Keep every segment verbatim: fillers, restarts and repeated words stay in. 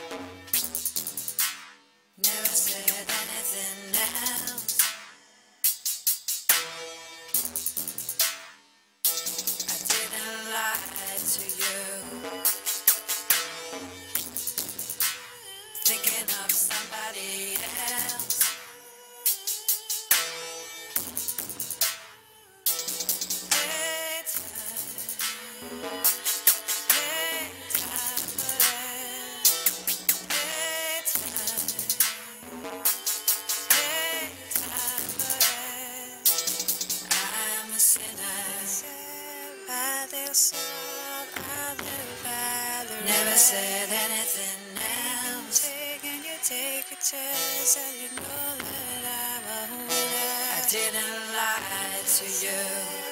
Never said anything else. I didn't lie to you. Thinking of somebody else. I'm a sinner. Never said anything else. Taking you take a chance and you know that I'm a winner. I didn't lie to you.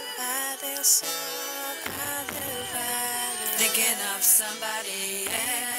Thinking of somebody else.